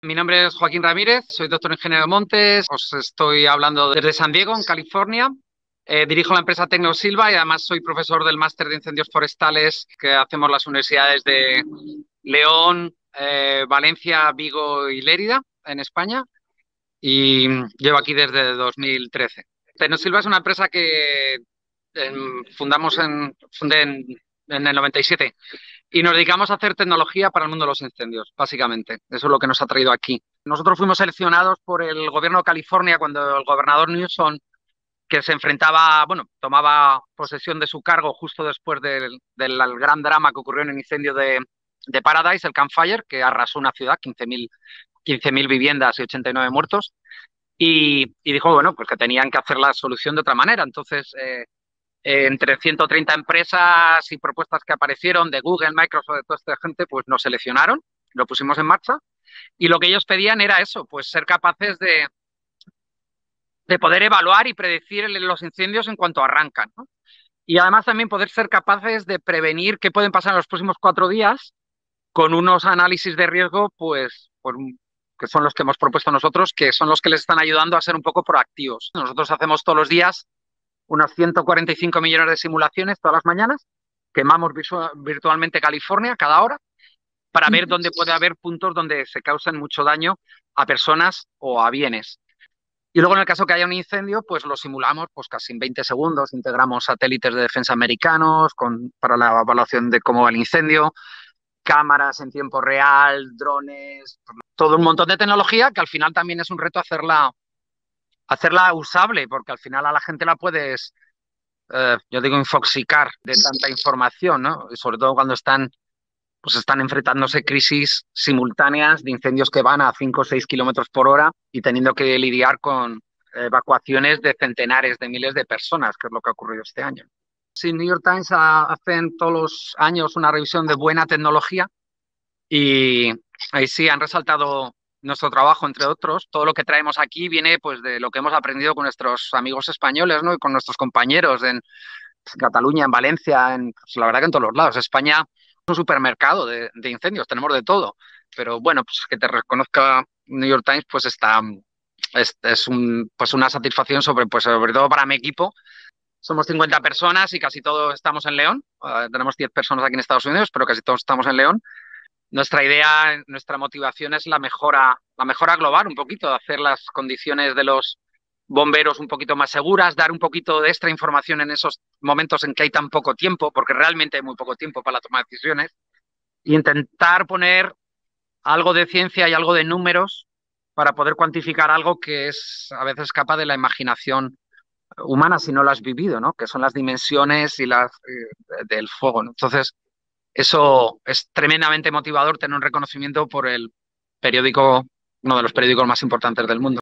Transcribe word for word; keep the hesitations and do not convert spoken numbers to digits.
Mi nombre es Joaquín Ramírez, soy doctor ingeniero de montes, os estoy hablando desde San Diego, en California. Eh, dirijo la empresa Tecnosilva y además soy profesor del máster de incendios forestales que hacemos las universidades de León, eh, Valencia, Vigo y Lérida, en España, y llevo aquí desde dos mil trece. Tecnosilva es una empresa que em, fundamos en, fundé en, en el noventa y siete y nos dedicamos a hacer tecnología para el mundo de los incendios, básicamente. Eso es lo que nos ha traído aquí. Nosotros fuimos seleccionados por el gobierno de California cuando el gobernador Newsom, que se enfrentaba, bueno, tomaba posesión de su cargo justo después del, del gran drama que ocurrió en el incendio de, de Paradise, el Camp Fire, que arrasó una ciudad, quince mil viviendas y ochenta y nueve muertos. Y, y dijo, bueno, pues que tenían que hacer la solución de otra manera. Entonces, eh, eh, entre ciento treinta empresas y propuestas que aparecieron de Google, Microsoft, de toda esta gente, pues nos seleccionaron, lo pusimos en marcha y lo que ellos pedían era eso, pues ser capaces de, de poder evaluar y predecir los incendios en cuanto arrancan, ¿no? Y además también poder ser capaces de prevenir qué pueden pasar en los próximos cuatro días con unos análisis de riesgo, pues, por, que son los que hemos propuesto nosotros, que son los que les están ayudando a ser un poco proactivos. Nosotros hacemos todos los días unos ciento cuarenta y cinco millones de simulaciones todas las mañanas, quemamos virtualmente California cada hora para ver dónde puede haber puntos donde se causan mucho daño a personas o a bienes. Y luego en el caso que haya un incendio, pues lo simulamos pues casi en veinte segundos, integramos satélites de defensa americanos con, para la evaluación de cómo va el incendio, cámaras en tiempo real, drones, todo un montón de tecnología que al final también es un reto hacerla, hacerla usable, porque al final a la gente la puedes, eh, yo digo, infoxicar de tanta información, ¿no? Y sobre todo cuando están, pues están enfrentándose crisis simultáneas de incendios que van a cinco o seis kilómetros por hora y teniendo que lidiar con evacuaciones de centenares de miles de personas, que es lo que ha ocurrido este año. Sí, New York Times hacen todos los años una revisión de buena tecnología y ahí sí han resaltado nuestro trabajo, entre otros. Todo lo que traemos aquí viene pues de lo que hemos aprendido con nuestros amigos españoles, ¿no? Y con nuestros compañeros en Cataluña, en Valencia, en, pues, la verdad que en todos los lados. España es un supermercado de, de incendios, tenemos de todo. Pero bueno, pues que te reconozca New York Times, pues está, es, es un, pues una satisfacción sobre, pues sobre todo para mi equipo. Somos cincuenta personas y casi todos estamos en León. Uh, tenemos diez personas aquí en Estados Unidos, pero casi todos estamos en León. Nuestra idea, nuestra motivación es la mejora, la mejora global, un poquito, hacer las condiciones de los bomberos un poquito más seguras, dar un poquito de extra información en esos momentos en que hay tan poco tiempo, porque realmente hay muy poco tiempo para la toma de decisiones, e intentar poner algo de ciencia y algo de números para poder cuantificar algo que es a veces escapa de la imaginación humana si no lo has vivido, ¿no? Que son las dimensiones y las eh, del fuego, ¿no? Entonces, eso es tremendamente motivador, tener un reconocimiento por el periódico, uno de los periódicos más importantes del mundo.